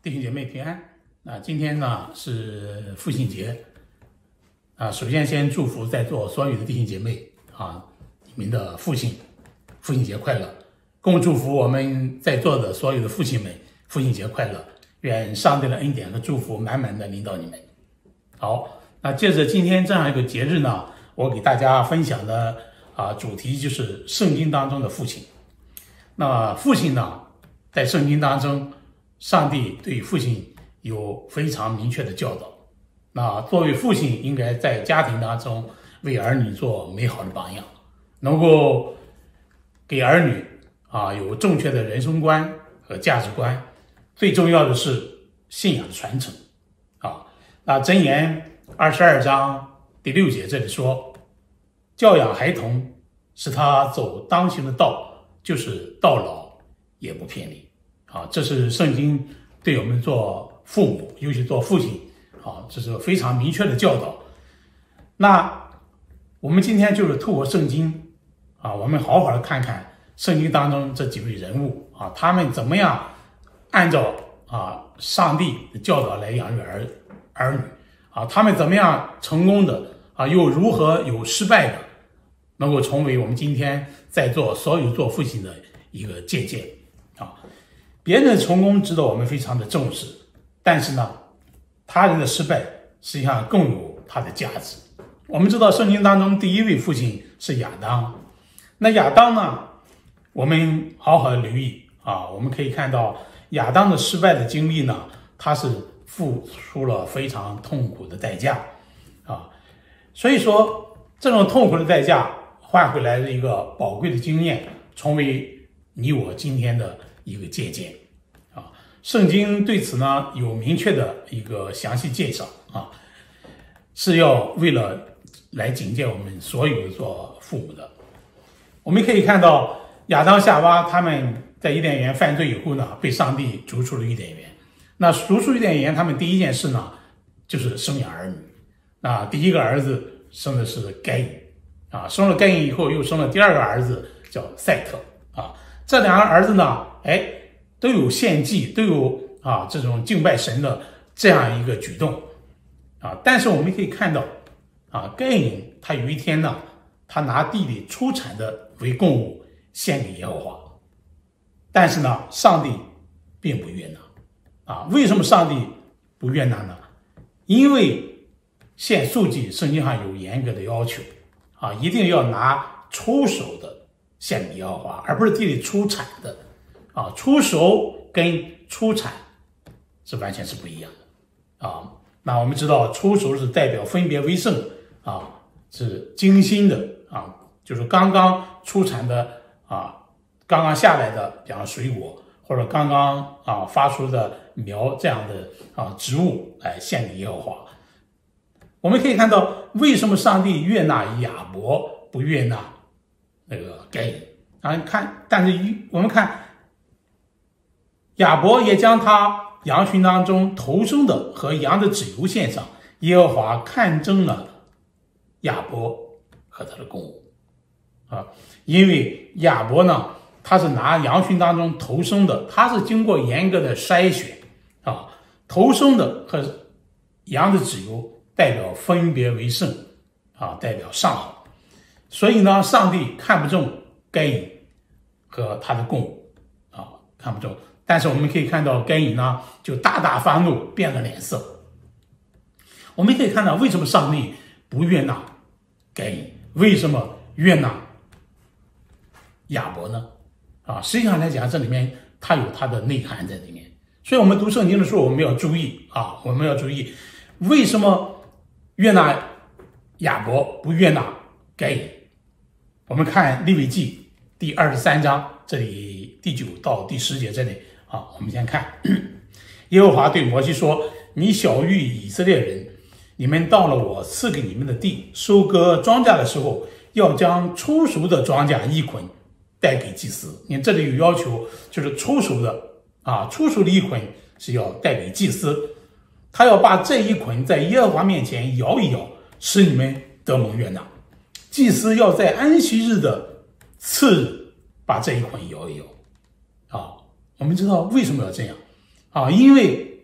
弟兄姐妹平安。今天呢是父亲节首先先祝福在座所有的弟兄姐妹你们的父亲节快乐，共祝福我们在座的所有的父亲们父亲节快乐，愿上帝的恩典和祝福满满的领导你们。好，那借着今天这样一个节日呢，我给大家分享的主题就是圣经当中的父亲。那父亲呢，在圣经当中，上帝对父亲有非常明确的教导。那作为父亲，应该在家庭当中为儿女做美好的榜样，能够给儿女有正确的人生观和价值观。最重要的是信仰的传承那箴言22章第6节这里说，教养孩童，使他走当行的道，就是到老也不偏离。这是圣经对我们做父母，尤其做父亲这是非常明确的教导。那我们今天就是透过圣经我们好好的看看圣经当中这几位人物他们怎么样按照上帝的教导来养育儿女他们怎么样成功的又如何有失败的，能够成为我们今天在座所有做父亲的一个借鉴别人的成功值得我们非常的重视，但是呢，他人的失败实际上更有它的价值。我们知道圣经当中第一位父亲是亚当，那亚当呢，我们好好的留意我们可以看到亚当的失败的经历呢，他是付出了非常痛苦的代价所以说这种痛苦的代价换回来的一个宝贵的经验，成为你我今天的一个借鉴圣经对此呢有明确的一个详细介绍是要为了来警戒我们所有的做父母的。我们可以看到亚当夏娃他们在伊甸园犯罪以后呢，被上帝逐出了伊甸园。那逐出伊甸园，他们第一件事呢就是生养儿女。那第一个儿子生的是该隐生了该隐以后，又生了第二个儿子叫赛特这两个儿子呢都有献祭，都有这种敬拜神的这样一个举动但是我们可以看到该隐他有一天呢，他拿地里出产的为供物献给耶和华，但是呢上帝并不悦纳为什么上帝不悦纳呢？因为献素祭圣经上有严格的要求一定要拿出手的献给耶和华，而不是地里出产的出手跟出产是完全是不一样的那我们知道出手是代表分别为圣是精心的就是刚刚出产的刚刚下来的比方水果，或者刚刚发出的苗这样的植物来献给耶和华。我们可以看到为什么上帝悦纳亚伯不悦纳那个该隐但是我们看亚伯也将他羊群当中头生的和羊的脂油献上，耶和华看中了亚伯和他的供物因为亚伯呢，他是拿羊群当中头生的，他是经过严格的筛选头生的和羊的脂油代表分别为圣代表上好，所以呢上帝看不中该隐和他的供物看不中。但是我们可以看到该隐呢就大大发怒，变了脸色。我们可以看到为什么上帝不悦纳该隐，为什么悦纳亚伯呢实际上来讲，这里面它有它的内涵在里面。所以我们读圣经的时候，我们要注意我们要注意为什么悦纳亚伯不悦纳该隐。我们看利未记第23章这里第9到第10节这里我们先看耶和华对摩西说，你晓谕以色列人，你们到了我赐给你们的地，收割庄稼的时候，要将出熟的庄稼一捆带给祭司。你看这里有要求，就是出熟的出熟的一捆是要带给祭司，他要把这一捆在耶和华面前摇一摇，使你们得蒙悦纳。祭司要在安息日的次日把这一捆摇一摇我们知道为什么要这样因为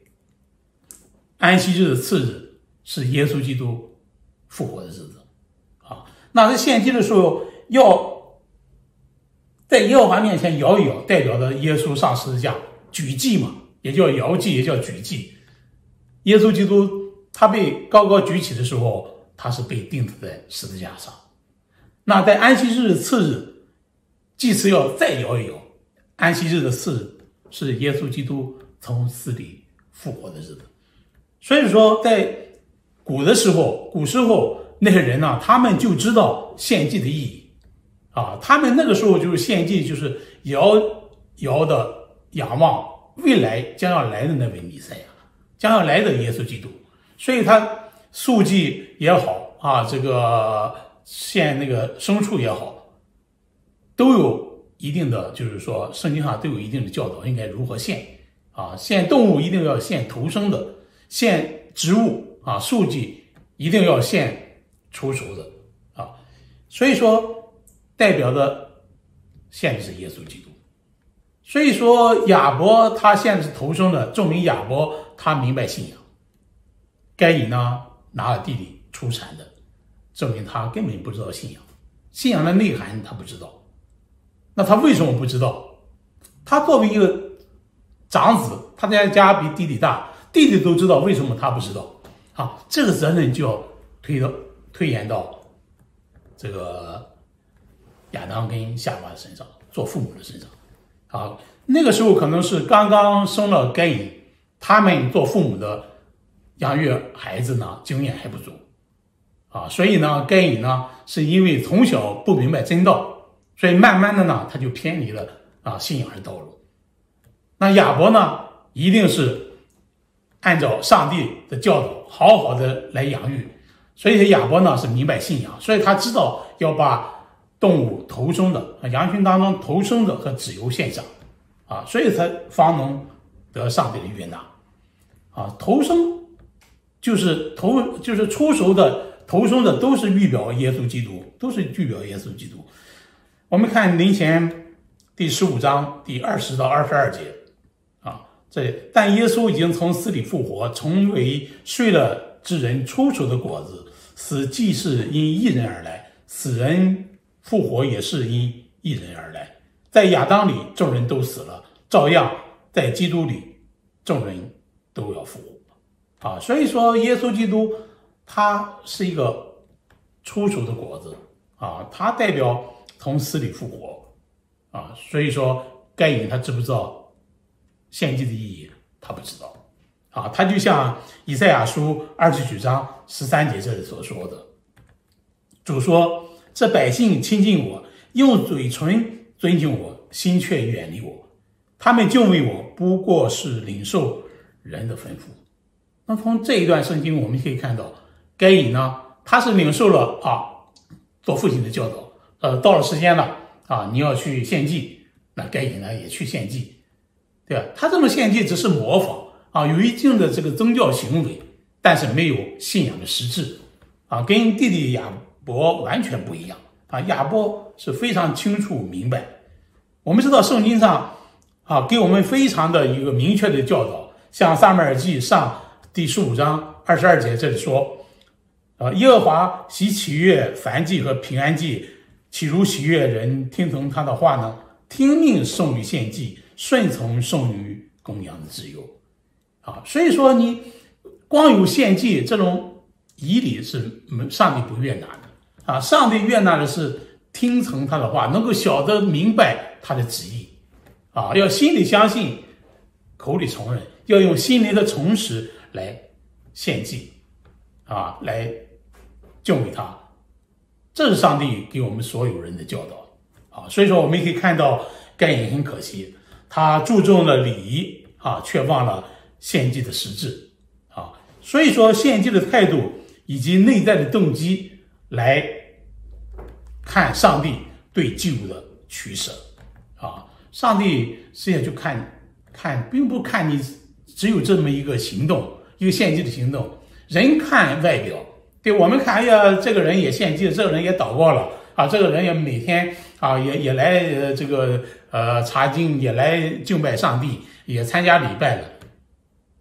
安息日的次日是耶稣基督复活的日子啊。那在献祭的时候要在耶和华面前摇一摇，代表着耶稣上十字架举祭嘛，也叫摇祭，也叫举祭。耶稣基督他被高高举起的时候，他是被钉死在十字架上。那在安息日的次日，祭司要再摇一摇，安息日的次日是耶稣基督从死里复活的日子。所以说在古时候那些人呢，他们就知道献祭的意义啊，他们那个时候就是献祭，就是遥的仰望未来将要来的那位弥赛亚，将要来的耶稣基督。所以他素祭也好啊，这个献那个牲畜也好，都有一定的，就是说圣经上都有一定的教导，应该如何献啊。献动物一定要献头生的，献植物啊，素祭一定要献出熟的啊。所以说代表的献的是耶稣基督。所以说亚伯他献的是头生的，证明亚伯他明白信仰。该隐呢拿了地里出产的，证明他根本不知道信仰，信仰的内涵他不知道。那他为什么不知道？他作为一个长子，他在家比弟弟大，弟弟都知道，为什么他不知道啊？这个责任就要推延到这个亚当跟夏娃的身上，做父母的身上啊。那个时候可能是刚刚生了该隐，他们做父母的养育孩子呢经验还不足啊，所以呢该隐呢是因为从小不明白真道，所以慢慢的呢他就偏离了信仰的道路。那亚伯呢一定是按照上帝的教导好好的来养育，所以亚伯呢是明白信仰，所以他知道要把动物头生的羊群当中头生的和脂油献上啊，所以才方能得上帝的悦纳啊。头生就是出熟的头生的，都是预表耶稣基督，都是预表耶稣基督。我们看林前第15章第20到22节啊，但耶稣已经从死里复活，成为睡了之人出熟的果子，死既是因一人而来，死人复活也是因一人而来。在亚当里众人都死了，照样在基督里众人都要复活啊。所以说耶稣基督他是一个出熟的果子啊，他代表从死里复活啊。所以说该隐他知不知道献祭的意义？他不知道啊。他就像以赛亚书29章13节这里所说的，主说：这百姓亲近我，用嘴唇尊敬我，心却远离我。他们敬畏我，不过是领受人的吩咐。那从这一段圣经我们可以看到，该隐呢，他是领受了做父亲的教导，到了时间了你要去献祭，那该隐呢也去献祭，对吧？他这种献祭只是模仿有一定的这个宗教行为，但是没有信仰的实质跟弟弟亚伯完全不一样亚伯是非常清楚明白。我们知道圣经上给我们非常的一个明确的教导，像撒母耳记上第15章22节这里说，耶和华喜悦燔祭和平安祭，岂如喜悦人听从他的话呢？听命胜于献祭，顺从胜于公羊的自由所以说你光有献祭这种仪礼是上帝不悦纳的上帝悦纳的是听从他的话，能够晓得明白他的旨意要心里相信，口里承认，要用心灵的诚实来献祭来敬畏他。这是上帝给我们所有人的教导所以说我们可以看到该隐很可惜，他注重了礼仪却忘了献祭的实质所以说献祭的态度以及内在的动机来看上帝对祭物的取舍上帝实际上就看并不看你只有这么一个行动，一个献祭的行动。人看外表，对我们看这个人也献祭，这个人也祷告了这个人也每天也来这个查经，也来敬拜上帝，也参加礼拜了。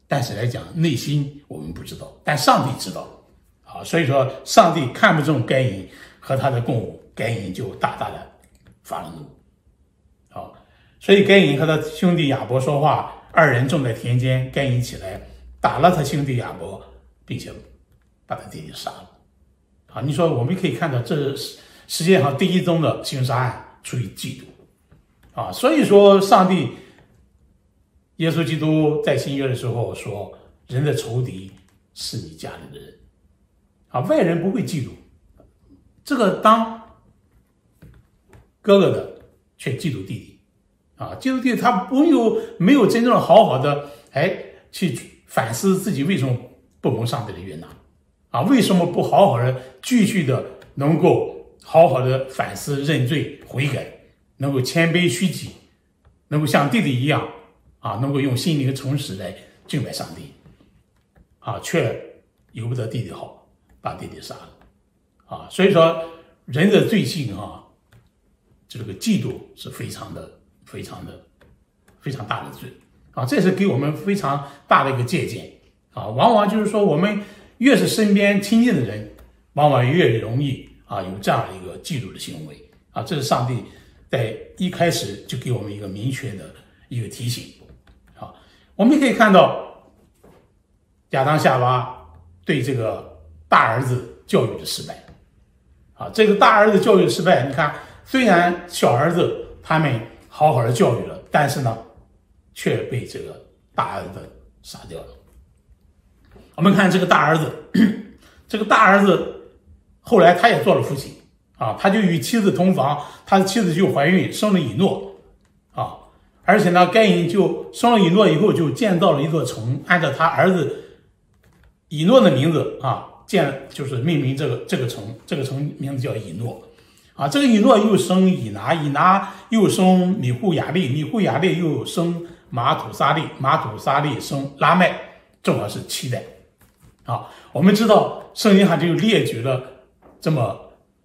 但是来讲内心我们不知道，但上帝知道啊。所以说上帝看不中该隐和他的共舞，该隐就大大的发了怒。好，所以该隐和他兄弟亚伯说话，二人正在田间，该隐起来打了他兄弟亚伯，并且把他弟弟杀了。啊，你说我们可以看到，这是世界上第一宗的凶杀案，出于嫉妒啊。所以说上帝耶稣基督在新约的时候说，人的仇敌是你家里的人啊，外人不会嫉妒，这个当哥哥的却嫉妒弟弟啊，嫉妒弟弟他没有真正好好的去反思自己为什么不蒙上帝的悦纳啊，为什么不好好的继续的能够好好的反思认罪悔改，能够谦卑虚己，能够像弟弟一样啊，能够用心灵的诚实来敬拜上帝啊，却由不得弟弟好，把弟弟杀了啊。所以说人的罪性啊，这个嫉妒是非常大的罪啊，这是给我们非常大的一个借鉴啊。往往就是说，我们越是身边亲近的人，往往越容易啊有这样的一个嫉妒的行为啊。这是上帝在一开始就给我们一个明确的一个提醒啊。我们可以看到亚当夏娃对这个大儿子教育的失败啊，这个大儿子教育的失败，你看虽然小儿子他们好好的教育了，但是呢却被这个大儿子杀掉了。我们看这个大儿子，这个大儿子后来他也做了父亲啊，他就与妻子同房，他的妻子就怀孕生了以诺啊，而且呢该隐就生了以诺以后就建造了一座城，按照他儿子以诺的名字啊就是命名这个城，这个城名字叫以诺啊。这个以诺又生以拿，以拿又生米户雅利，米户雅利又生马土撒利，马土撒利生拉麦，正好是7代啊。我们知道圣经上就列举了这么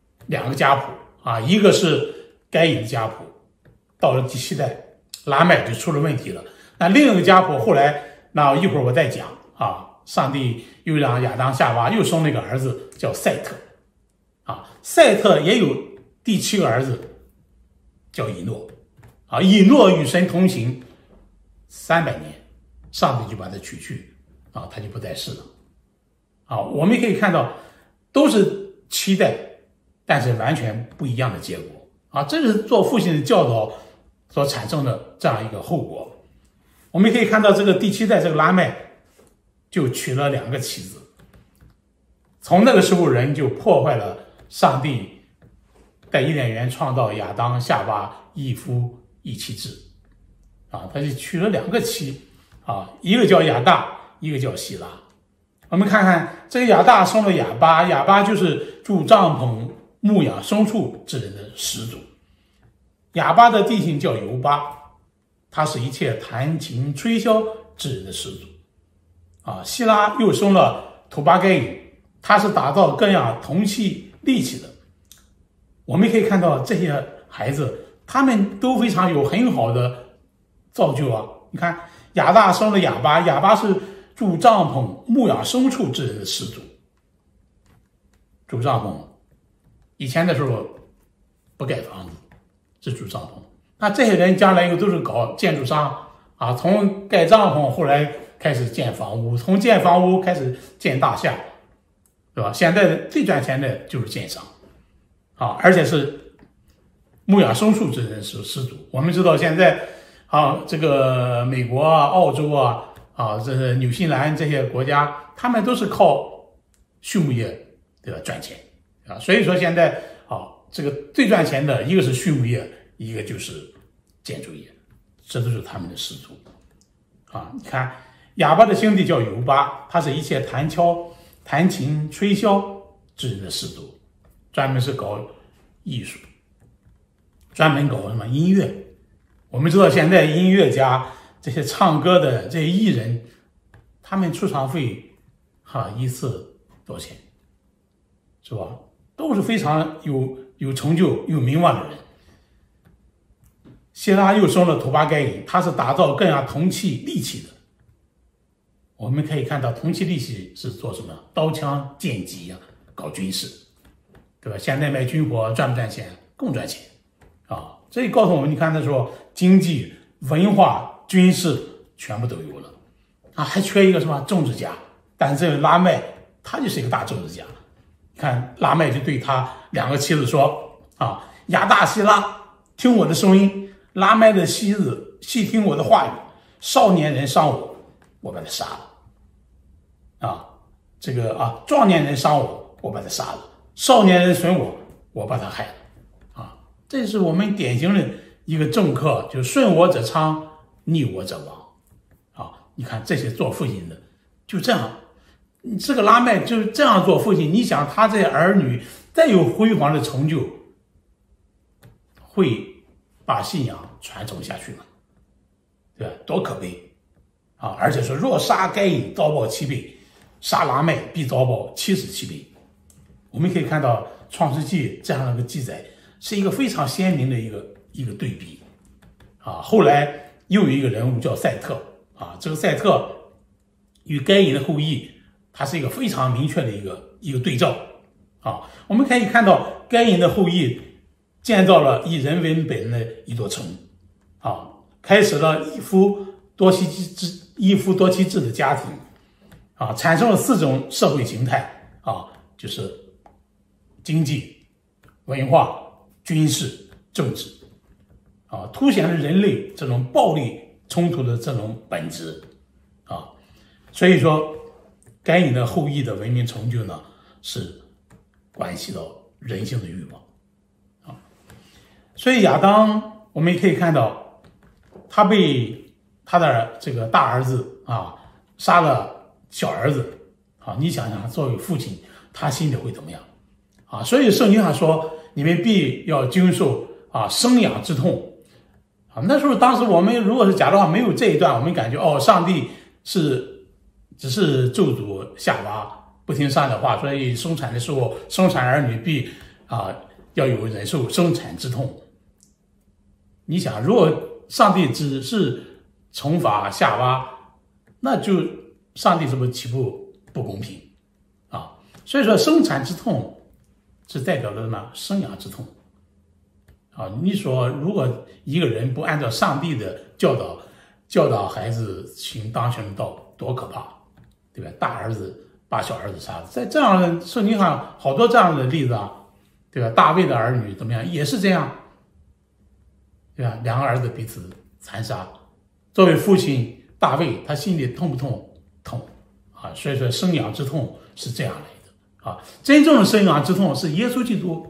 2个家谱啊，一个是该隐的家谱，到了第7代拉麦就出了问题了。那另一个家谱后来，那一会儿我再讲啊，上帝又让亚当夏娃又生了一个儿子叫赛特啊，赛特也有第7个儿子叫以诺啊，以诺与神同行300年，上帝就把他取去啊，他就不在世了啊。我们可以看到都是7代，但是完全不一样的结果啊，这是做父亲的教导所产生的这样一个后果。我们可以看到这个第7代这个拉麦就娶了2个妻子，从那个时候人就破坏了上帝在伊甸园创造亚当夏娃一夫一妻制啊，他就娶了2个妻啊，一个叫亚大，一个叫希拉。我们看看这个亚大生了亚巴，亚巴就是住帐篷牧养牲畜之人的始祖。亚巴的弟兄叫犹巴，他是一切弹琴吹箫之人的始祖啊。希拉又生了土巴该隐，他是打造各样铜器利器的。我们可以看到这些孩子他们都非常有很好的造就啊。你看亚大生了亚巴，亚巴是住帐篷牧养牲畜之人的始祖。住帐篷以前的时候不盖房子，是住帐篷，那这些人将来又都是搞建筑商啊，从盖帐篷后来开始建房屋，从建房屋开始建大厦，对吧？现在最赚钱的就是建商啊，而且是牧养牲畜之人是始祖。我们知道现在啊，这个美国啊、澳洲啊、这是纽西兰这些国家，他们都是靠畜牧业对吧赚钱啊。所以说现在啊，这个最赚钱的一个是畜牧业，一个就是建筑业，这都是他们的始祖啊。你看亚巴的兄弟叫犹巴，他是一切弹琴吹箫之人的始祖，专门是搞艺术，专门搞什么音乐。我们知道现在音乐家这些唱歌的这些艺人，他们出场费一次多少钱，是吧？都是非常有成就有名望的人。希拉又生了土巴该隐，他是打造各样铜器利器的。 我们可以看到同期利息是做什么？刀枪剑戟呀，搞军事，对吧？现在卖军火赚不赚钱？更赚钱啊！这告诉我们，你看他说经济、文化、军事全部都有了啊，还缺一个什么政治家？但是这个拉麦他就是一个大政治家。你看拉麦就对他2个妻子说啊，亚大希拉，听我的声音；拉麦的妻子，细听我的话语。少年人伤我，我把他杀了。壮年人伤我，我把他杀了；少年人损我，我把他害了。这是我们典型的一个政客，就顺我者昌，逆我者亡。你看这些做父亲的就这样，这个拉麦就这样做父亲，你想他这些儿女再有辉煌的成就，会把信仰传承下去吗？对吧？多可悲啊！而且说，若杀该隐，遭报7倍；杀拉麦，必遭报77倍。我们可以看到《创世纪》这样的一个记载，是一个非常鲜明的一个对比后来又有一个人物叫赛特这个赛特与该隐的后裔，它是一个非常明确的一个对照我们可以看到该隐的后裔建造了以人为本的一座城开始了一夫多妻制的家庭产生了4种社会形态就是经济、文化、军事、政治凸显了人类这种暴力冲突的这种本质所以说该隐的后裔的文明成就呢，是关系到人性的欲望所以亚当我们也可以看到，他被他的这个大儿子杀了小儿子你想想作为父亲他心里会怎么样所以圣经上说，你们必要经受生养之痛那时候当时我们如果是假的话，没有这一段，我们感觉上帝只是咒诅夏娃不听上帝的话，所以生产的时候生产儿女必要有忍受生产之痛。你想，如果上帝只是惩罚夏娃，那就上帝是不是岂不公平所以说生产之痛是代表了什么？生养之痛你说如果一个人不按照上帝的教导孩子行当行的道，多可怕，对吧？大儿子把小儿子杀了，在这样的圣经上好多这样的例子对吧？大卫的儿女怎么样，也是这样，对吧？2个儿子彼此残杀，作为父亲大卫他心里痛不痛？痛所以说生养之痛是这样来的真正的生养之痛是耶稣基督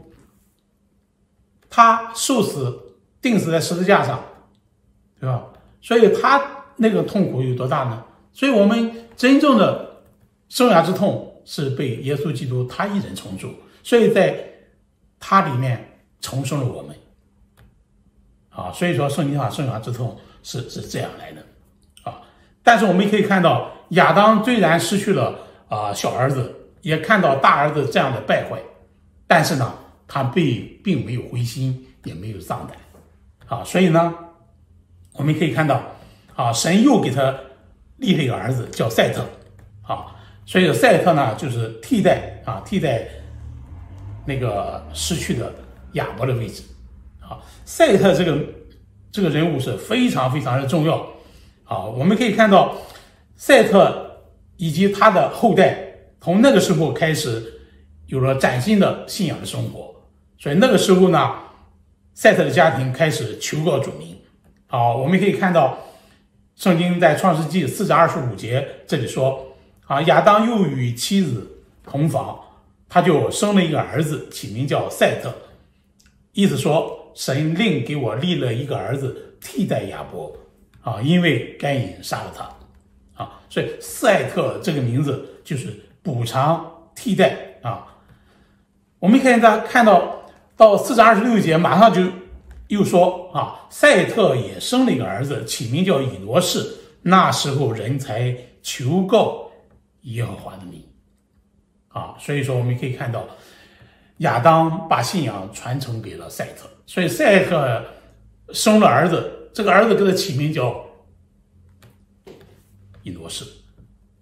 他受死钉死在十字架上，对吧？所以他那个痛苦有多大呢？所以我们真正的生涯之痛是被耶稣基督他一人承受，所以在他里面重生了我们所以说圣经上生涯之痛是这样来的但是我们可以看到亚当虽然失去了小儿子，也看到大儿子这样的败坏，但是呢他并没有灰心，也没有丧胆所以呢我们可以看到神又给他立了一个儿子叫赛特所以赛特呢就是替代那个失去的亚伯的位置赛特这个人物是非常非常的重要我们可以看到赛特以及他的后代从那个时候开始有了崭新的信仰的生活，所以那个时候呢赛特的家庭开始求告主名我们可以看到圣经在创世纪4章25节这里说亚当又与妻子同房，他就生了一个儿子，起名叫赛特，意思说神另给我立了一个儿子替代亚伯因为该隐杀了他所以赛特这个名字就是补偿替代我们可以看到4章26节马上就又说赛特也生了一个儿子，起名叫以挪士，那时候人才求告耶和华的名所以说我们可以看到亚当把信仰传承给了赛特，所以赛特生了儿子，这个儿子给他起名叫以挪士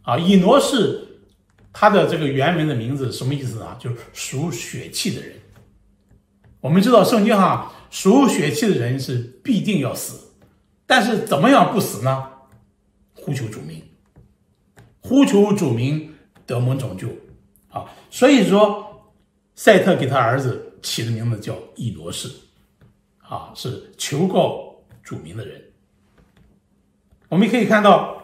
以挪是他的这个原文的名字，什么意思呢？就是属血气的人。我们知道圣经上属血气的人是必定要死，但是怎么样不死呢？呼求主名，呼求主名得蒙拯救。所以说赛特给他儿子起的名字叫以挪士，是求告主名的人。我们可以看到，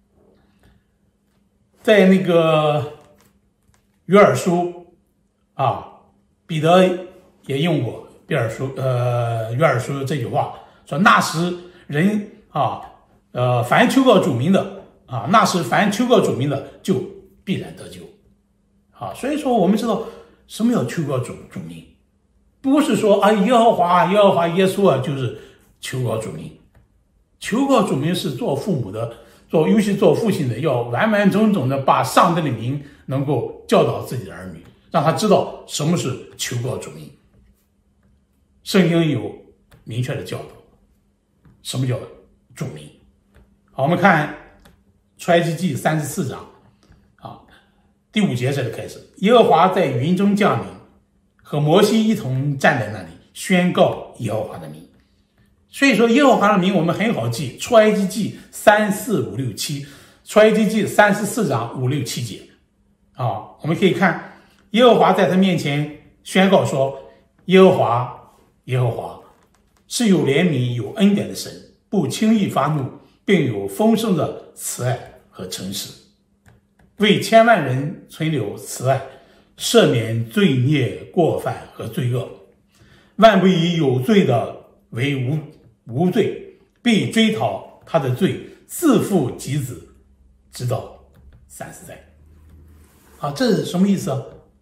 在那个约珥书彼得也用过约珥书这句话，说那时人凡求告主名的那时凡求告主名的就必然得救。所以说我们知道什么叫求告主名，不是说耶和华耶稣就是求告主名。求告主名是做父母的，尤其做父亲的，要完完整整的把上帝的名能够教导自己的儿女，让他知道什么是求告主名。圣经有明确的教导什么叫主名。我们看出埃及记34章第5节这里开始，耶和华在云中降临，和摩西一同站在那里，宣告耶和华的名。所以说耶和华的名我们很好记，出埃及记3、4、5、6、7，出埃及记34章5、6、7节我们可以看耶和华在他面前宣告说，耶和华是有怜悯有恩典的神，不轻易发怒，并有丰盛的慈爱和诚实，为千万人存留慈爱，赦免罪孽过犯和罪恶，万不以有罪的为无罪，必追讨他的罪，自负及子，直到30代。这是什么意思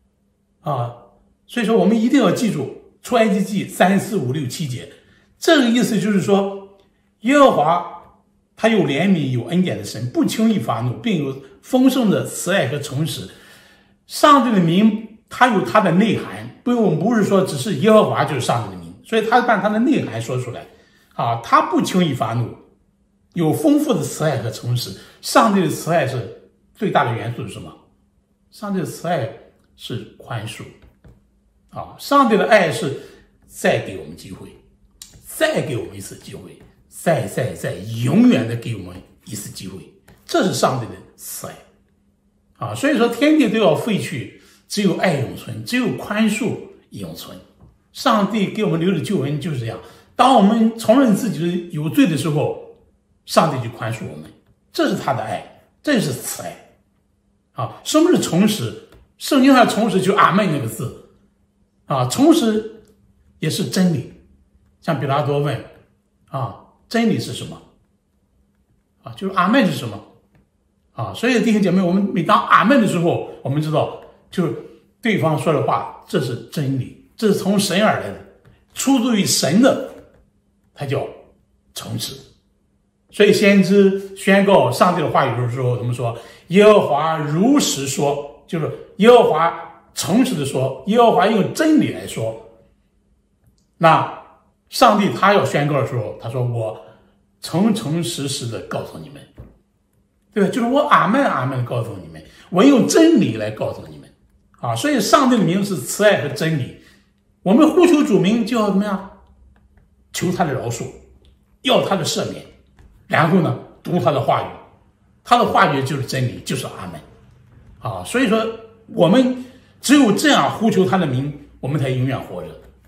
所以说我们一定要记住出埃及记3、4、5、6、7节，这个意思就是说，耶和华他有怜悯有恩典的神，不轻易发怒，并有丰盛的慈爱和诚实。上帝的名他有他的内涵，我们不是说只是耶和华就是上帝的名，所以他把他的内涵说出来他不轻易发怒，有丰富的慈爱和诚实。上帝的慈爱是最大的元素是什么？上帝的慈爱是宽恕上帝的爱是再给我们机会，再给我们一次机会，再永远的给我们一次机会，这是上帝的慈爱所以说天地都要废去，只有爱永存，只有宽恕永存。上帝给我们留的救恩就是这样，当我们承认自己有罪的时候，上帝就宽恕我们，这是他的爱，这是慈爱什么是诚实？圣经上诚实就阿们那个字诚实也是真理。像比拉多问真理是什么就是阿们是什么所以弟兄姐妹，我们每当阿们的时候，我们知道就是对方说的话，这是真理，这是从神而来的，出自于神的，它叫诚实。所以先知宣告上帝的话语的时候，怎么说？耶和华如实说，就是耶和华诚实的说，耶和华用真理来说。那上帝他要宣告的时候，他说我诚诚实实的告诉你们，对吧？就是我阿们阿们告诉你们，我用真理来告诉你们所以上帝的名是慈爱和真理。我们呼求主名就要怎么样？求他的饶恕，要他的赦免，然后呢读他的话语，他的话语就是真理，就是阿们所以说我们只有这样呼求他的名，我们才永远活着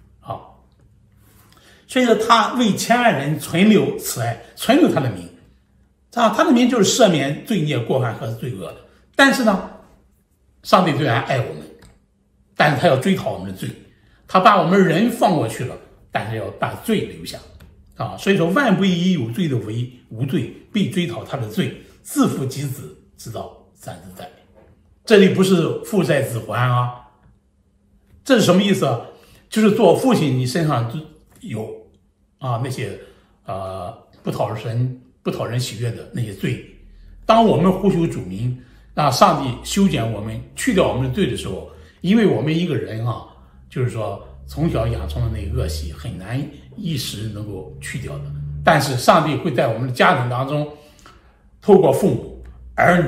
所以说他为千万人存留慈爱，存留他的名他的名就是赦免罪孽过犯和罪恶的。但是呢，上帝虽然爱我们，但是他要追讨我们的罪，他把我们人放过去了，但是要把罪留下所以说万不以有罪的为无罪，必追讨他的罪，自负及子，直到30代。这里不是父债子还这是什么意思就是做父亲你身上有那些不讨人喜悦的那些罪。当我们呼求主名，让上帝修剪我们，去掉我们的罪的时候，因为我们一个人就是说从小养成的那个恶习很难一时能够去掉的，但是上帝会在我们的家庭当中，透过父母儿女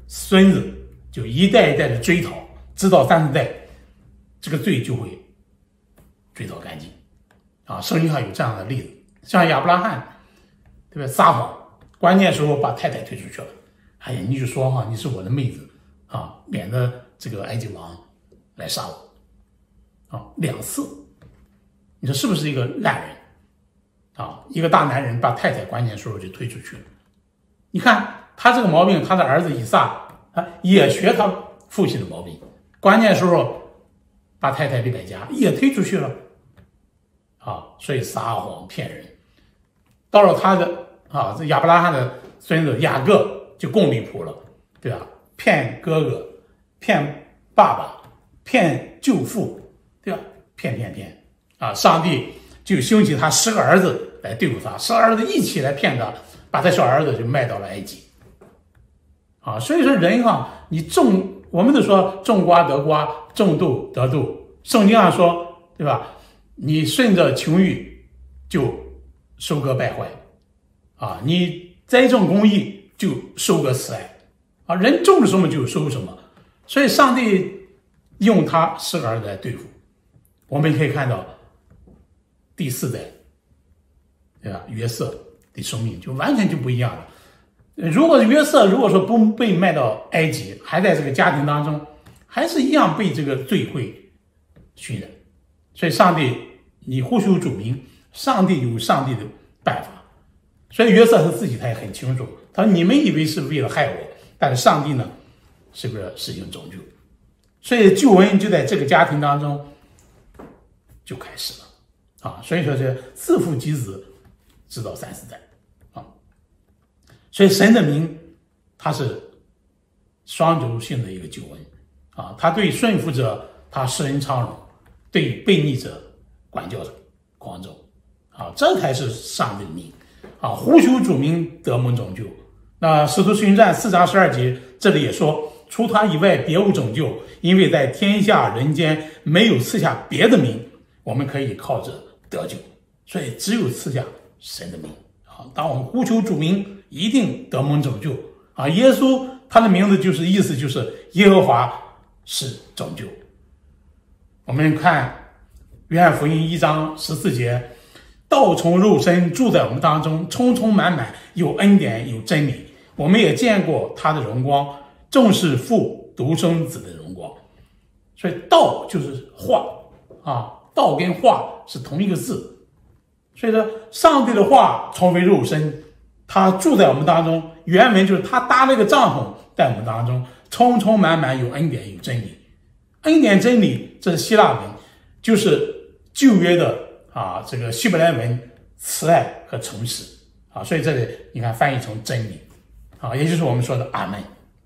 孙子就一代一代的追讨，直到3、4代，这个罪就会追讨干净。圣经上有这样的例子，像亚伯拉罕，对吧？撒谎，关键时候把太太推出去了。哎呀，你就说你是我的妹子免得这个埃及王来杀我2次，你说是不是一个烂人一个大男人把太太关键时候就推出去了。你看他这个毛病，他的儿子以撒也学他父亲的毛病，关键时候把太太利百加也推出去了所以撒谎骗人。到了他的这亚伯拉罕的孙子雅各就更离谱了，对吧？骗哥哥，骗爸爸，骗舅父，对吧？骗上帝就兴起他10个儿子来对付他，10个儿子一起来骗他，把他小儿子就卖到了埃及所以说人我们都说种瓜得瓜，种豆得豆，圣经上说，对吧？你顺着情欲就收割败坏你栽种公义就收割慈爱人种什么就收什么。所以上帝用他10个儿子来对付。我们可以看到第4代，对吧？约瑟的生命就完全就不一样了。如果约瑟如果说不被卖到埃及，还在这个家庭当中，还是一样被这个罪会熏染。所以上帝，你呼求主名，上帝有上帝的办法。所以约瑟他自己他也很清楚，他说你们以为是为了害我，但是上帝呢，是不是实行拯救？所以救恩就在这个家庭当中就开始了所以说是自父及子，直到3、4代所以神的名它是双轴性的一个救恩他对顺服者他施恩昌荣，对悖逆者管教匡正这才是上帝的名呼求主名得蒙拯救。那使徒行传4章12节这里也说，除他以外别无拯救，因为在天下人间没有赐下别的名，我们可以靠着得救。所以只有赐下神的名当我们呼求主名，一定得蒙拯救耶稣他的名字意思就是耶和华是拯救。我们看约翰福音1章14节，道从肉身住在我们当中，充充满满，有恩典有真理。我们也见过他的荣光，正是父独生子的荣光。所以道就是话道跟话是同一个字。所以说上帝的话成为肉身，他住在我们当中，原文就是他搭了一个帐篷在我们当中，充充满满，有恩典有真理。恩典真理这是希腊文，就是旧约的这个希伯来文慈爱和诚实所以这里你看翻译成真理也就是我们说的阿们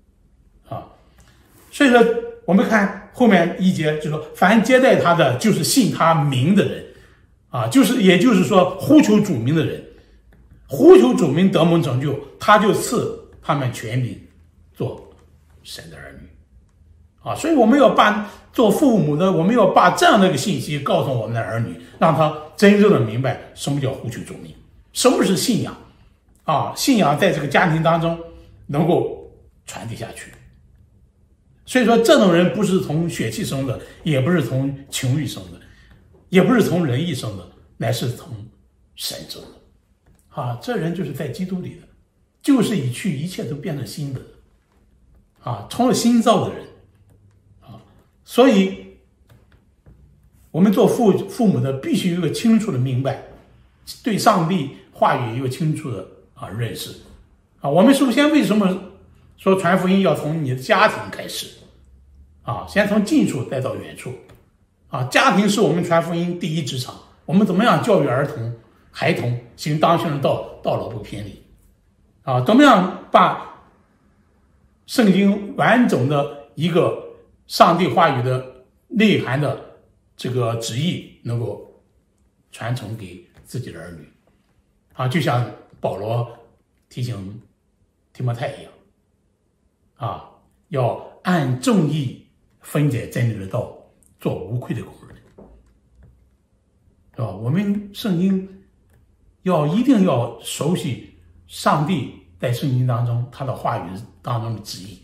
所以说我们看后面1节就说，凡接待他的就是信他名的人也就是说呼求主名的人，呼求主名得蒙拯救，他就赐他们权柄做神的儿女所以我们要把做父母的，我们要把这样的一个信息告诉我们的儿女，让他真正的明白什么叫呼求主名，什么是信仰信仰在这个家庭当中能够传递下去。所以说这种人不是从血气生的，也不是从情欲生的，也不是从人意生的，乃是从神生的这人就是在基督里的，就是已去，一切都变成新的成了新造的人所以我们做父母的必须有一个清楚的明白，对上帝话语有一个清楚的认识我们首先为什么说传福音要从你的家庭开始先从近处带到远处家庭是我们传福音第一职场，我们怎么样教育孩童行当行的道，到老不偏离怎么样把圣经完整的一个上帝话语的内涵的这个旨意能够传承给自己的儿女就像保罗提醒提摩太一样要按正义分解真理的道，做无愧的工人是吧？我们圣经一定要熟悉上帝在圣经当中他的话语当中的旨意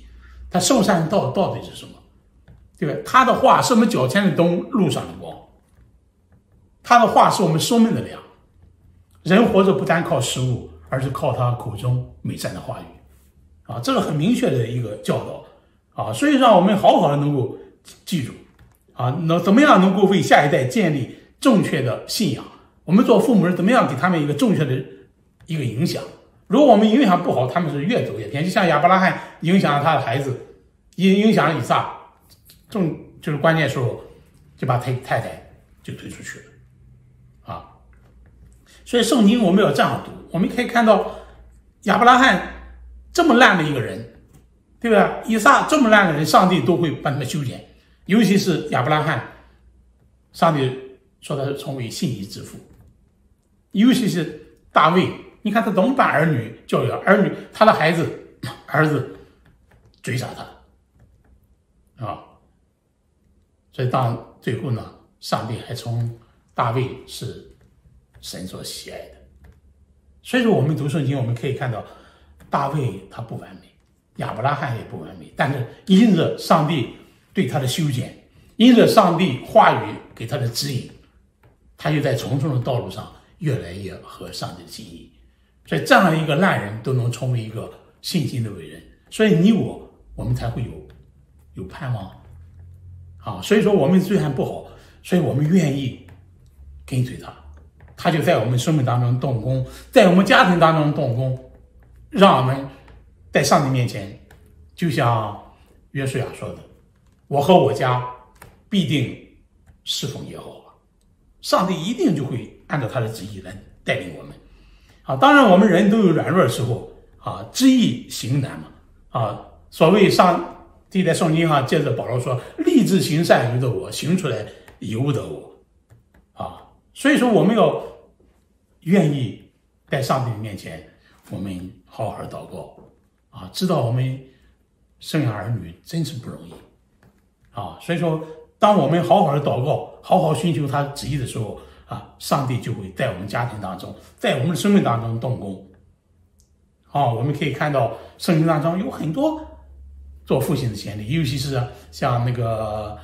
他受善到底是什么？对吧？他的话是我们脚前的灯，路上的光。他的话是我们生命的粮。人活着不单靠食物，而是靠他口中美善的话语。啊，这个很明确的一个教导。啊，所以让我们好好的能够记住。啊，怎么样能够为下一代建立正确的信仰？我们做父母是怎么样给他们一个正确的一个影响？如果我们影响不好，他们是越走越偏。就像亚伯拉罕影响了他的孩子，影响了以撒，就是关键时候就把太太就推出去了。啊，所以圣经我们要这样读，我们可以看到亚伯拉罕这么烂的一个人，对吧？以撒这么烂的人，上帝都会把他们修剪。尤其是亚伯拉罕，上帝说他是成为信义之父。尤其是大卫，你看他怎么把儿女教育，他的儿子追杀他啊，所以到最后呢，上帝还称大卫是神所喜爱的。所以说我们读圣经，我们可以看到大卫他不完美，亚伯拉罕也不完美，但是因着上帝对他的修剪，因着上帝话语给他的指引，他就在重生的道路上越来越合上帝的心意。所以这样一个烂人都能成为一个信心的伟人，所以你我们才会有盼望啊！所以说我们虽然不好，所以我们愿意跟随他，他就在我们生命当中动工，在我们家庭当中动工，让我们在上帝面前，就像约书亚说的，我和我家必定侍奉耶和华，上帝一定就会按照他的旨意来带领我们。啊，当然我们人都有软弱的时候啊，知易行难嘛。啊，所谓上帝在圣经上接着保罗说，立志行善由得我，行出来由得我。啊，所以说我们要愿意在上帝的面前，我们好好祷告啊，知道我们生养儿女真是不容易啊。所以说当我们好好的祷告，好好寻求他旨意的时候啊，上帝就会在我们家庭当中，在我们的生命当中动工。我们可以看到圣经当中有很多做父亲的先例，尤其是像那个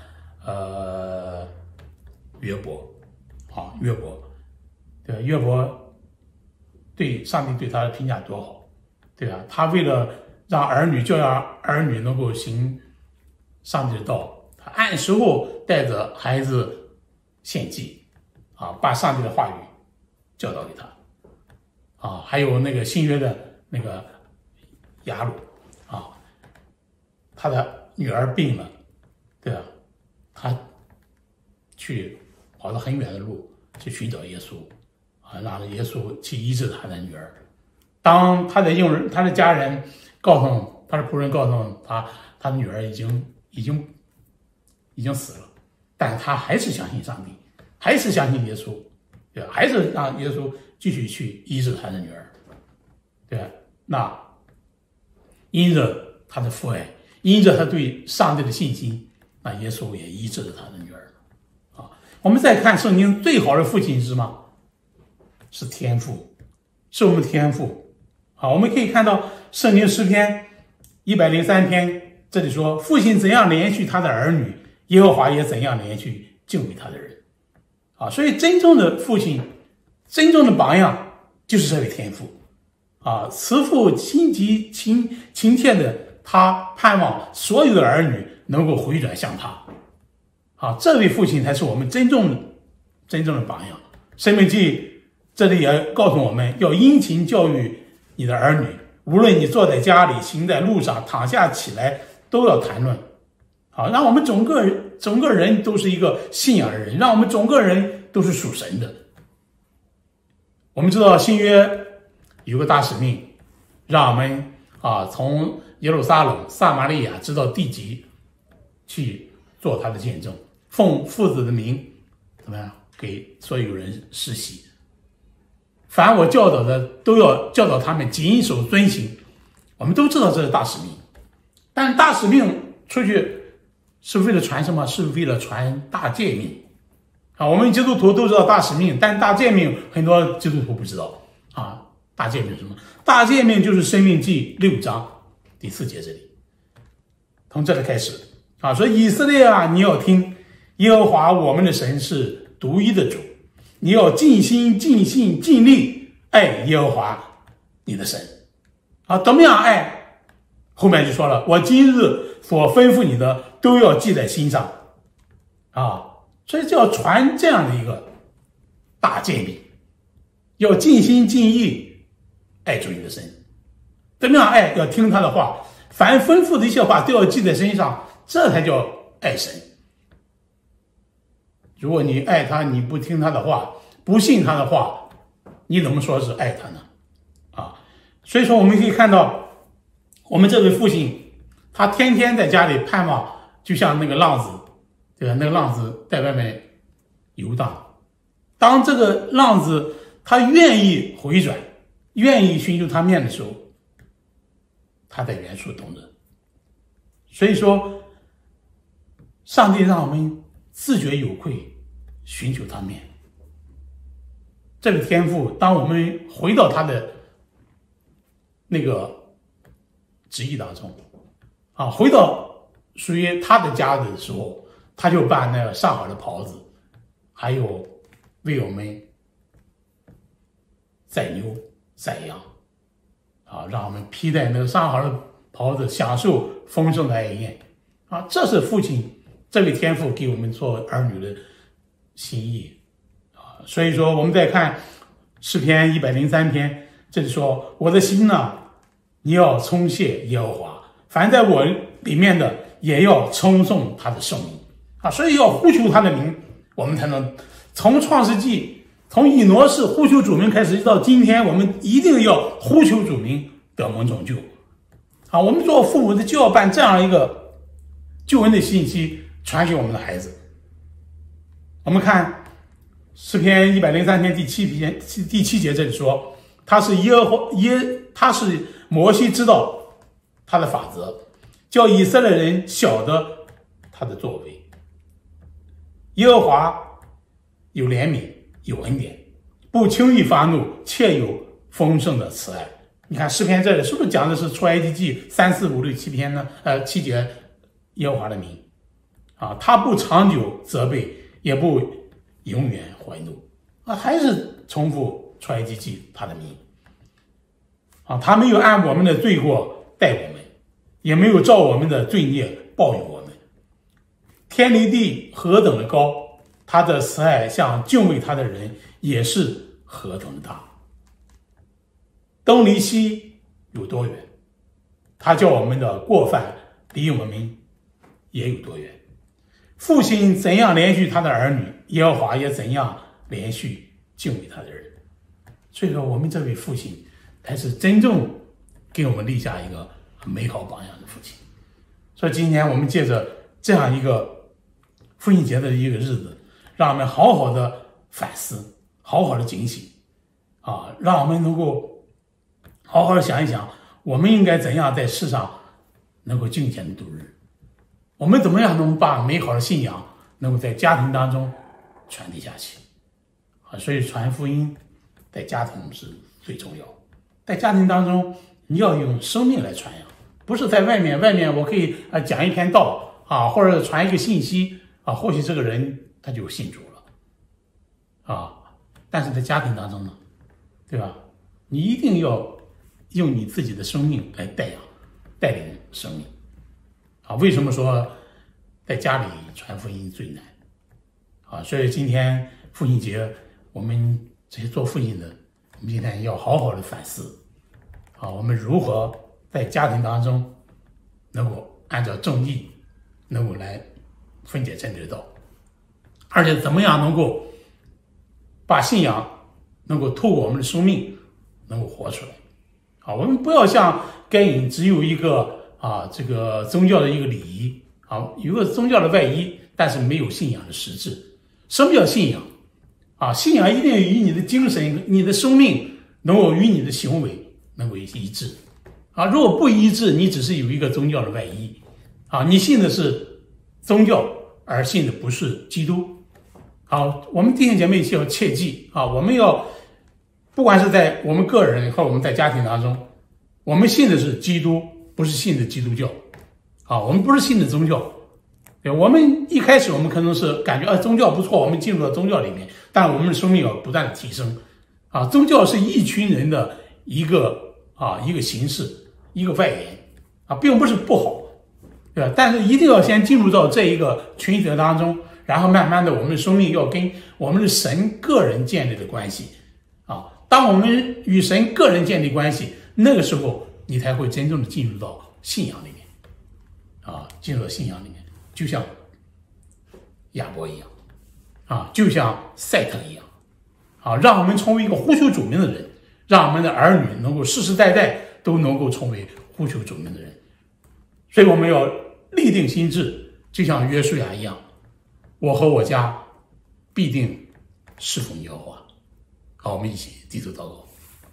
约伯对吧？约伯对上帝对他的评价多好，对吧？他为了让教养儿女能够行上帝的道，他按时候带着孩子献祭啊，把上帝的话语教导给他啊。还有那个新约的那个雅鲁啊，他的女儿病了，对吧？他去跑了很远的路去寻找耶稣啊，让耶稣去医治他的女儿。当他的家人告诉他的仆人告诉他的女儿已经死了，但他还是相信上帝，还是相信耶稣，对吧？还是让耶稣继续去医治他的女儿，对吧？那因着他的父爱，因着他对上帝的信心，那耶稣也医治了他的女儿啊。我们再看圣经最好的父亲是什么？是天父，是我们天父啊。我们可以看到圣经诗篇103篇，这里说，父亲怎样连续他的儿女，耶和华也怎样连续敬畏他的人啊。所以真正的父亲，真正的榜样就是这位天父啊，慈父心急亲切的，他盼望所有的儿女能够回转向他啊。这位父亲才是我们真正的榜样。申命记这里也告诉我们要殷勤教育你的儿女，无论你坐在家里，行在路上，躺下起来，都要谈论啊，让我们整个人都是一个信仰的人，让我们整个人都是属神的。我们知道新约有个大使命，让我们从耶路撒冷、撒玛利亚直到地极去做他的见证，奉父子的名怎么样给所有人施洗。凡我教导的都要教导他们谨守遵行。我们都知道这是大使命，但大使命出去是为了传什么？是为了传大诫命啊。我们基督徒都知道大使命，但大诫命很多基督徒不知道啊。大诫命是什么？大诫命就是申命记6章第4节这里从这里开始啊，说以色列啊，你要听耶和华我们的神是独一的主，你要尽心尽性尽力爱耶和华你的神啊。怎么样爱？后面就说了，我今日所吩咐你的都要记在心上啊。所以就要传这样的一个大诫命，要尽心尽意爱主你的神。怎么样爱？要听他的话，凡吩咐的一些话都要记在身上，这才叫爱神。如果你爱他，你不听他的话，不信他的话，你怎么说是爱他呢？啊，所以说我们可以看到，我们这位父亲，他天天在家里盼望，就像那个浪子，对吧？那个浪子在外面游荡，当这个浪子他愿意回转，愿意寻求他面的时候，他在远处等着。所以说，上帝让我们自觉有愧，寻求他面。这个天父，当我们回到他的那个旨意当中啊，回到属于他的家的时候，他就把那个上好的袍子，还有为我们宰牛宰羊啊，让我们披戴那个上好的袍子，享受丰盛的爱宴啊。这是父亲这位天父给我们做儿女的心意啊。所以说我们再看诗篇103篇，这里说，我的心呢，你要称谢耶和华，凡在我里面的也要称颂他的圣名啊。所以要呼求他的名，我们才能从创世纪，从以挪士呼求主名开始，到今天，我们一定要呼求主名，得蒙拯救啊。我们做父母的就要把这样一个救恩的信息传给我们的孩子。我们看诗篇103篇第七节，这里说，他是他是摩西知道他的法则，叫以色列人晓得他的作为。耶和华有怜悯，有恩典，不轻易发怒，且有丰盛的慈爱。你看诗篇这里是不是讲的是出埃及记3、4、5、6、7篇呢？7节耶和华的名啊，他不长久责备，也不永远怀怒啊，还是重复出埃及记他的名啊，他没有按我们的罪过待我们，也没有照我们的罪孽报应我们。天离地何等的高，他的慈爱向敬畏他的人也是何等的大。东离西有多远，他叫我们的过犯离我们也有多远。父亲怎样连续他的儿女，耶和华也怎样连续敬畏他的人。所以说我们这位父亲才是真正给我们立下一个很美好榜样的父亲。所以今天我们借着这样一个父亲节的一个日子，让我们好好的反思，好好的警醒啊，让我们能够好好的想一想，我们应该怎样在世上能够敬虔的度日，我们怎么样能把美好的信仰能够在家庭当中传递下去啊。所以传福音在家庭是最重要，在家庭当中你要用生命来传扬，不是在外面我可以讲一篇道啊，或者传一个信息啊，或许这个人他就信主了啊，但是在家庭当中呢，对吧？你一定要用你自己的生命来带领生命啊。为什么说在家里传福音最难啊？所以今天父亲节，我们这些做父亲的，我们今天要好好的反思啊，我们如何在家庭当中能够按照正义能够来分解真理的道，而且怎么样能够把信仰能够透过我们的生命能够活出来啊。我们不要像该隐只有一个这个宗教的一个礼仪啊，有一个宗教的外衣，但是没有信仰的实质。什么叫信仰啊？信仰一定与你的精神、你的生命能够与你的行为能够一致啊。如果不一致，你只是有一个宗教的外衣啊，你信的是宗教，而信的不是基督。好，我们弟兄姐妹需要切记啊，我们要不管是在我们个人和我们在家庭当中，我们信的是基督，不是信的基督教我们不是信的宗教。我们一开始我们可能是感觉宗教不错，我们进入了宗教里面，但我们的生命要不断的提升。宗教是一群人的一个形式，一个外延并不是不好，对吧？但是一定要先进入到这一个群体当中，然后慢慢的我们的生命要跟我们的神个人建立的关系当我们与神个人建立关系，那个时候你才会真正的进入到信仰里面进入到信仰里面，就像亚伯一样就像赛特一样让我们成为一个呼求主名的人，让我们的儿女能够世世代代都能够成为呼求主名的人。所以我们要立定心志，就像约书亚一样，我和我家必定侍奉耶和华。好，我们一起低头祷告。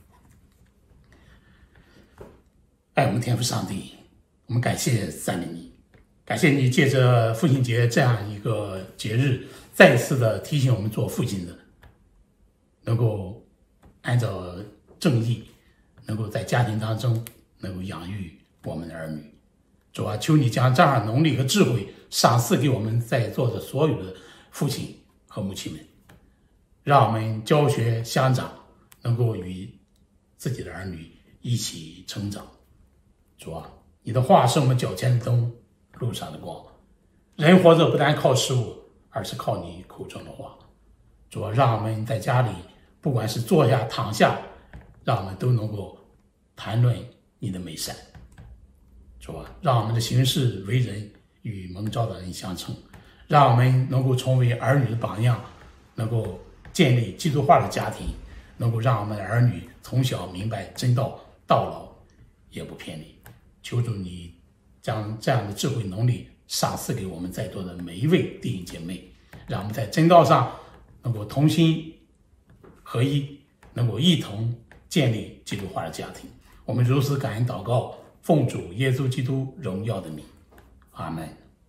爱我们天父上帝，我们感谢赞美你，感谢你借着父亲节这样一个节日，再一次的提醒我们做父亲的能够按照正义，能够在家庭当中能够养育我们的儿女。主啊，求你将这样的能力和智慧赏赐给我们在座的所有的父亲和母亲们，让我们教学相长，能够与自己的儿女一起成长。主啊，你的话是我们脚前的灯，路上的光。人活着不单靠食物，而是靠你口中的话。主啊，让我们在家里不管是坐下躺下，让我们都能够谈论你的美善。主啊，让我们的行事为人与蒙召的人相称，让我们能够成为儿女的榜样，能够建立基督化的家庭，能够让我们的儿女从小明白真道，到老也不偏离。求主你将这样的智慧能力赏赐给我们在座的每一位弟兄姐妹，让我们在真道上能够同心合一，能够一同建立基督化的家庭。我们如此感恩祷告，奉主耶稣基督荣耀的名，阿们。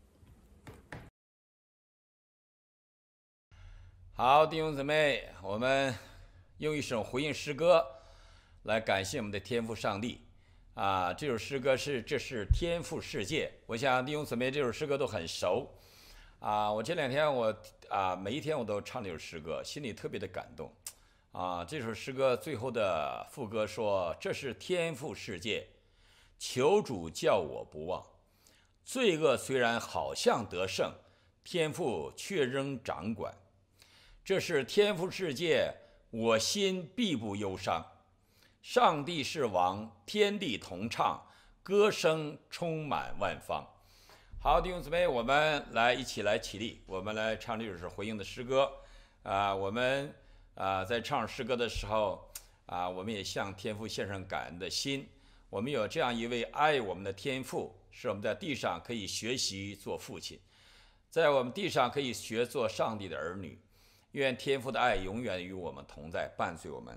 好，弟兄姊妹，我们用一首回应诗歌来感谢我们的天父上帝这首诗歌这是天父世界。我想弟兄姊妹这首诗歌都很熟我这两天每一天我都唱这首诗歌，心里特别的感动这首诗歌最后的副歌说：这是天父世界，求主叫我不忘。罪恶虽然好像得胜，天父却仍掌管。这是天父世界，我心必不忧伤。上帝是王，天地同唱，歌声充满万方。好，弟兄姊妹，我们一起来起立，我们来唱这首回应的诗歌我们在唱诗歌的时候我们也向天父献上感恩的心。我们有这样一位爱我们的天父，使我们在地上可以学习做父亲，在我们地上可以学做上帝的儿女。愿天父的爱永远与我们同在，伴随我们。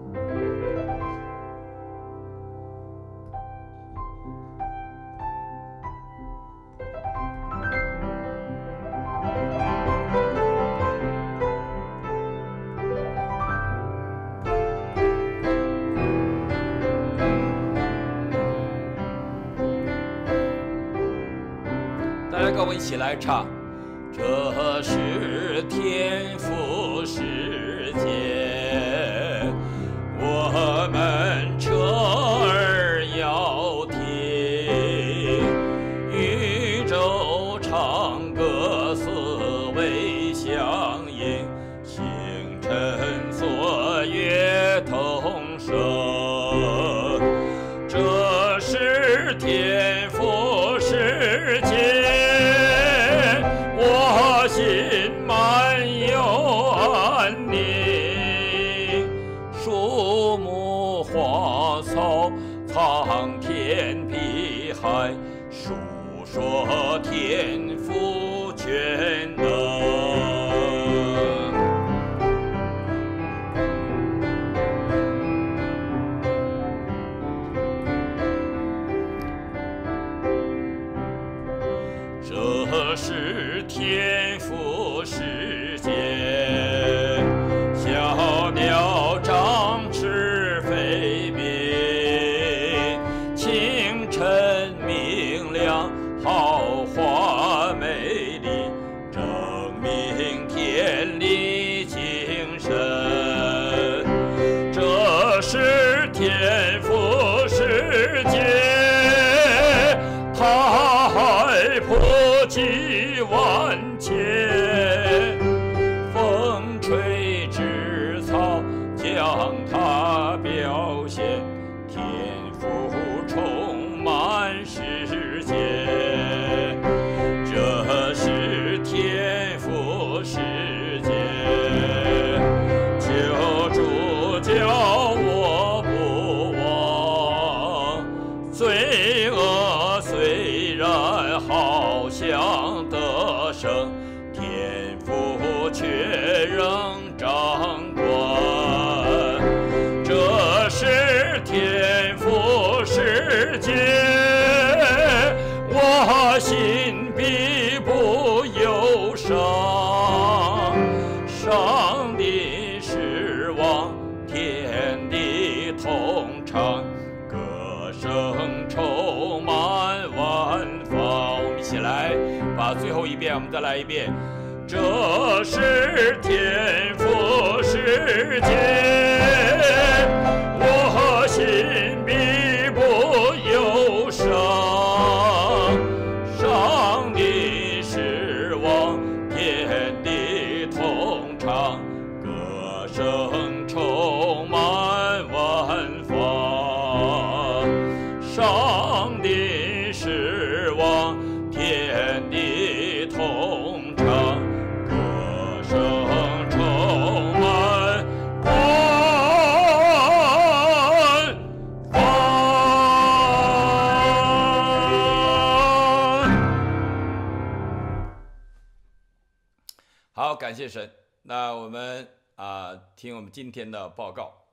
大家跟我一起来唱。这是天父世界，我们车儿要停，宇宙唱歌思维相应，星辰作乐同声。这是天父世界，我心满有安宁，树木花草苍天碧海，述说天父全能。这是天父世界，小鸟展翅飞鸣，清晨明亮好天父世界，太普及万千，风吹枝草将它表现，天赋充满世界。这是天赋世界，求主叫我不忘。罪恶虽然好像得胜，天赋却仍掌管。这是天赋世界，我心必不忧伤。上帝是王，天地同唱，歌声充满万方。我们一起来，把最后一遍我们再来一遍。这是天赋世界，我心必不忧伤。上帝是王，天地同唱，歌声充满万方。上帝是王，天地同唱，歌声充满万方。好，感谢神。那我们听我们今天的报告。